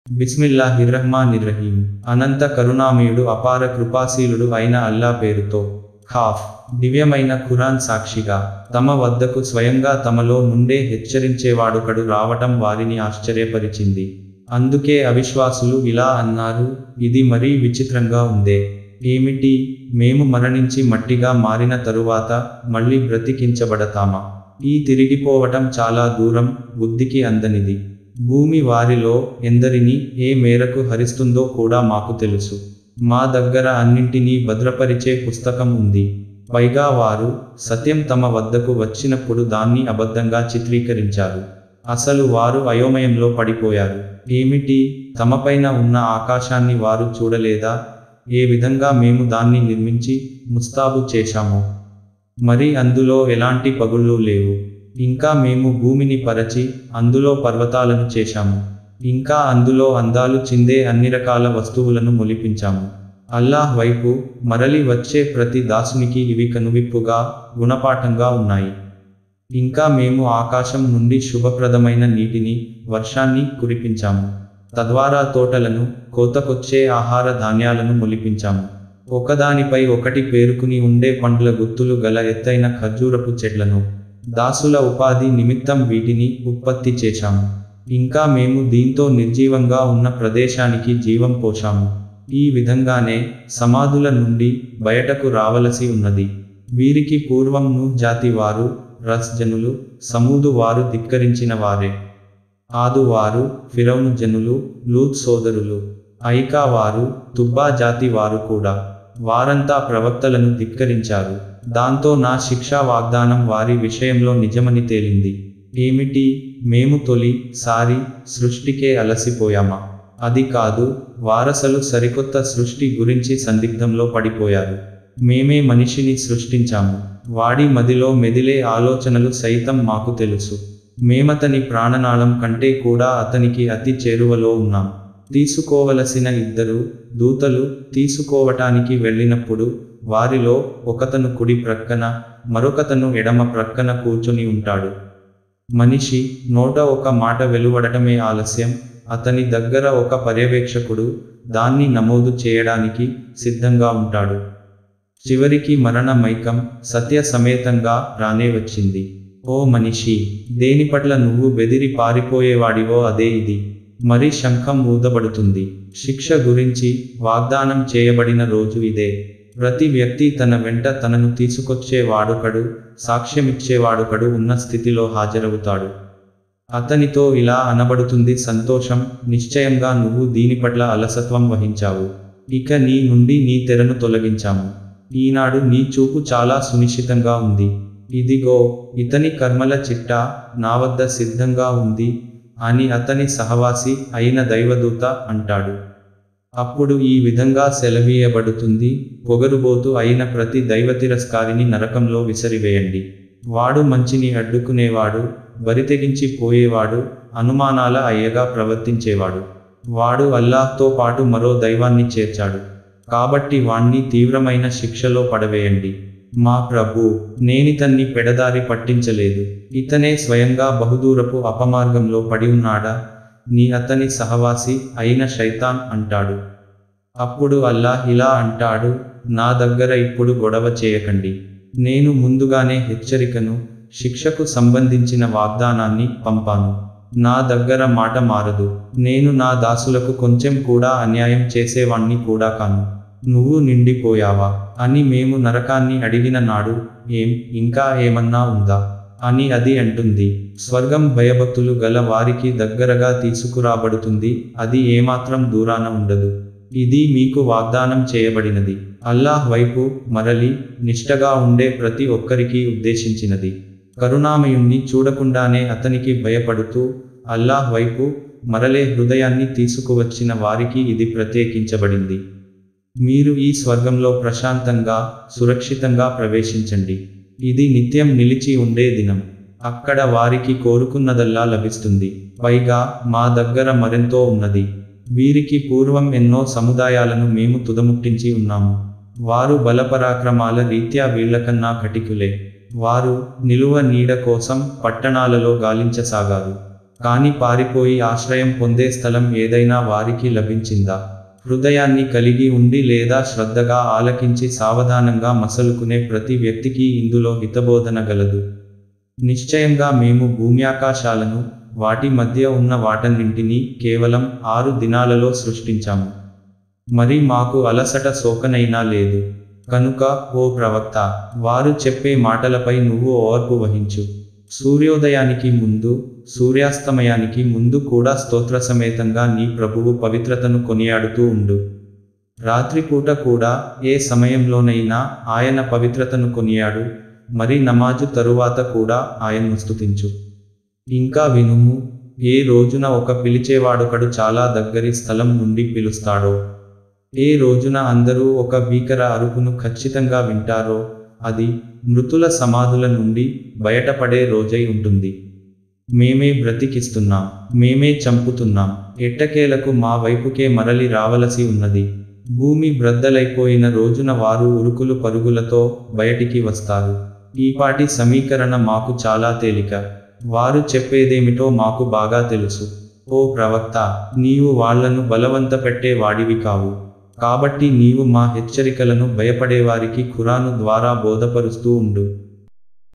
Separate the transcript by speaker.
Speaker 1: బిస్మిల్లాహిర్రహ్మానిర్రహీం. అనంత కరుణామయుడు అపార కృపాశీలుడు అయిన అల్లా పేరుతో. ఖాఫ్. దివ్యమైన ఖురాన్ సాక్షిగా తమ వద్దకు స్వయంగా తమలో నుండే హెచ్చరించేవాడొకడు రావటం వారిని ఆశ్చర్యపరిచింది. అందుకే అవిశ్వాసులు ఇలా అన్నారు, ఇది మరీ విచిత్రంగా ఉందే. ఏమిటి, మేము మరణించి మట్టిగా మారిన తరువాత మళ్ళీ బ్రతికించబడతామా? ఈ తిరిగిపోవటం చాలా దూరం, బుద్ధికి అందనిది. భూమి వారిలో ఎందరిని ఏ మేరకు హరిస్తుందో కూడా మాకు తెలుసు. మా దగ్గర అన్నింటినీ భద్రపరిచే పుస్తకం ఉంది. పైగా వారు సత్యం తమ వద్దకు వచ్చినప్పుడు దాన్ని అబద్ధంగా చిత్రీకరించారు. అసలు వారు అయోమయంలో పడిపోయారు. ఏమిటి, తమపైన ఉన్న ఆకాశాన్ని వారు చూడలేదా? ఏ విధంగా మేము దాన్ని నిర్మించి ముస్తాబు చేశామో, మరి అందులో ఎలాంటి పగుళ్ళు లేవు. ఇంకా మేము భూమిని పరచి అందులో పర్వతాలను చేశాము. ఇంకా అందులో అందాలు చిందే అన్ని రకాల వస్తువులను మొలిపించాము. అల్లాహ్ వైపు మరలి వచ్చే ప్రతి దాసునికి ఇవి కనువిప్పుగా, గుణపాఠంగా ఉన్నాయి. ఇంకా మేము ఆకాశం నుండి శుభప్రదమైన నీటిని, వర్షాన్ని కురిపించాము. తద్వారా తోటలను, కోతకొచ్చే ఆహార ధాన్యాలను మొలిపించాము. ఒకదానిపై ఒకటి పేరుకుని ఉండే పండ్ల గుత్తులు గల ఎత్తైన ఖర్జూరపు చెట్లను, దాసుల ఉపాధి నిమిత్తం వీటిని ఉత్పత్తి చేశాము. ఇంకా మేము దీంతో నిర్జీవంగా ఉన్న ప్రదేశానికి జీవం పోశాము. ఈ విధంగానే సమాధుల నుండి బయటకు రావలసి ఉన్నది. వీరికి పూర్వం నూహ్ జాతి వారు, రస్ జనులు, సమూదు వారు ధిక్కరించిన వారే. ఆదు వారు, ఫిరౌను జనులు, లూత్ సోదరులు, ఐకా వారు, తుబ్బా జాతి వారు కూడా. వారంతా ప్రవక్తలను ధిక్కరించారు. దాంతో నా శిక్షా వాగ్దానం వారి విషయంలో నిజమని తేలింది. ఏమిటి, మేము తొలి సారి సృష్టికే అలసిపోయామా? అది కాదు, వారసలు సరికొత్త సృష్టి గురించి సందిగ్ధంలో పడిపోయారు. మేమే మనిషిని సృష్టించాము. వాడి మదిలో మెదిలే ఆలోచనలు సైతం మాకు తెలుసు. మేమతని ప్రాణనాళం కంటే కూడా అతనికి అతి చేరువలో ఉన్నాం. తీసుకోవలసిన ఇద్దరు దూతలు తీసుకోవటానికి వెళ్ళినప్పుడు వారిలో ఒకతను కుడి ప్రక్కన, మరొకతను ఎడమ ప్రక్కన కూర్చొని ఉంటాడు. మనిషి నోట ఒక మాట వెలువడటమే ఆలస్యం, అతని దగ్గర ఒక పర్యవేక్షకుడు దాన్ని నమోదు చేయడానికి సిద్ధంగా ఉంటాడు. చివరికి మరణ మైకం సత్య సమేతంగా రానే వచ్చింది. ఓ మనిషి, దేని పట్ల నువ్వు బెదిరి పారిపోయేవాడివో అదే ఇది. మరి శంఖం ఊదబడుతుంది. శిక్ష గురించి వాగ్దానం చేయబడిన రోజు ఇదే. ప్రతి వ్యక్తి తన వెంట తనను తీసుకొచ్చేవాడొకడు, సాక్ష్యమిచ్చేవాడొకడు ఉన్న స్థితిలో హాజరవుతాడు. అతనితో ఇలా అనబడుతుంది, సంతోషం, నిశ్చయంగా నువ్వు దీని పట్ల అలసత్వం వహించావు. ఇక నీ నుండి నీ తెరను తొలగించాము. ఈనాడు నీ చూపు చాలా సునిశ్చితంగా ఉంది. ఇదిగో ఇతని కర్మల చిట్టా నా వద్ద సిద్ధంగా ఉంది అని అతని సహవాసి అయిన దైవదూత అంటాడు. అప్పుడు ఈ విధంగా సెలవీయబడుతుంది, పొగరుబోతు అయిన ప్రతి దైవతిరస్కారిని నరకంలో విసిరివేయండి. వాడు మంచిని అడ్డుకునేవాడు, బరితెగించి పోయేవాడు, అనుమానాల అయ్యగా ప్రవర్తించేవాడు. వాడు అల్లాహ్తో పాటు మరో దైవాన్ని చేర్చాడు. కాబట్టి వాణ్ణి తీవ్రమైన శిక్షలో పడవేయండి. మా ప్రభూ, నేనితన్ని పెడదారి పట్టించలేదు. ఇతనే స్వయంగా బహుదూరపు అపమార్గంలో పడి ఉన్నాడా? నీ అతని సహవాసి అయిన శైతాన్ అంటాడు. అప్పుడు అల్లాహ్ ఇలా అంటాడు, నా దగ్గర ఇప్పుడు గొడవ చేయకండి. నేను ముందుగానే హెచ్చరికను, శిక్షకు సంబంధించిన వాగ్దానాన్ని పంపాను. నా దగ్గర మాట మారదు. నేను నా దాసులకు కొంచెం కూడా అన్యాయం చేసేవాణ్ణి కూడా కాను. నువ్వు నిండిపోయావా అని మేము నరకాన్ని అడిగిన నాడు, ఇంకా ఏమన్నా ఉందా అని అది అంటుంది. స్వర్గం భయభక్తులు గల వారికి దగ్గరగా తీసుకురాబడుతుంది, అది ఏమాత్రం దూరాన ఉండదు. ఇది మీకు వాగ్దానం చేయబడినది. అల్లాహ్ వైపు మరలి నిష్టగా ఉండే ప్రతి ఒక్కరికి ఉద్దేశించినది. కరుణామయుణ్ణి చూడకుండానే అతనికి భయపడుతూ అల్లాహ్ వైపు మరలే హృదయాన్ని తీసుకువచ్చిన వారికి ఇది ప్రత్యేకించబడింది. మీరు ఈ స్వర్గంలో ప్రశాంతంగా, సురక్షితంగా ప్రవేశించండి. ఇది నిత్యం నిలిచి ఉండే దినం. అక్కడ వారికి కోరుకున్నదల్లా లభిస్తుంది. పైగా మా దగ్గర మరెంతో ఉన్నది. వీరికి పూర్వం ఎన్నో సముదాయాలను మేము తుదముట్టించి ఉన్నాము. వారు బలపరాక్రమాల రీత్యా వీళ్లకన్నా కటికులే. వారు నిలువ నీడ కోసం పట్టణాలలో గాలించసాగారు. కాని పారిపోయి ఆశ్రయం పొందే స్థలం ఏదైనా వారికి లభించిందా? హృదయాన్ని కలిగి ఉండి లేదా శ్రద్ధగా ఆలకించి సావధానంగా మసలుకునే ప్రతి వ్యక్తికి ఇందులో హితబోధన గలదు. నిశ్చయంగా మేము భూమ్యాకాశాలను, వాటి మధ్య ఉన్న వాటన్నింటినీ కేవలం 6 దినాలలో సృష్టించాము. మరి మాకు అలసట సోకనైనా లేదు. కనుక ఓ ప్రవక్త, వారు చెప్పే మాటలపై నువ్వు ఓర్పు వహించు. సూర్యోదయానికి ముందు, సూర్యాస్తమయానికి ముందు కూడా స్తోత్రసమేతంగా నీ ప్రభువు పవిత్రతను కొనియాడుతూ ఉండు. రాత్రిపూట కూడా ఏ సమయంలోనైనా ఆయన పవిత్రతను కొనియాడు. మరి నమాజు తరువాత కూడా ఆయన్ను స్తుతించు. ఇంకా వినుము, ఏ రోజున ఒక పిలిచేవాడొకడు చాలా దగ్గరి స్థలం నుండి పిలుస్తాడో, ఏ రోజున అందరూ ఒక భీకర అరుపును ఖచ్చితంగా వింటారో, అది మృతుల సమాధుల నుండి బయటపడే రోజై ఉంటుంది. మేమే బ్రతికిస్తున్నాం, మేమే చంపుతున్నాం, ఎట్టకేలకు మా వైపుకే మరలి రావలసి ఉన్నది. భూమి బ్రద్దలైపోయిన రోజున వారు ఉరుకులు పరుగులతో బయటికి వస్తారు. ఈపాటి సమీకరణ మాకు చాలా తేలిక. వారు చెప్పేదేమిటో మాకు బాగా తెలుసు. ఓ ప్రవక్త, నీవు వాళ్లను బలవంతపెట్టే వాడివి కావు. కాబట్టి నీవు మా హెచ్చరికలను భయపడేవారికి ఖురాను ద్వారా బోధపరుస్తూ ఉండు.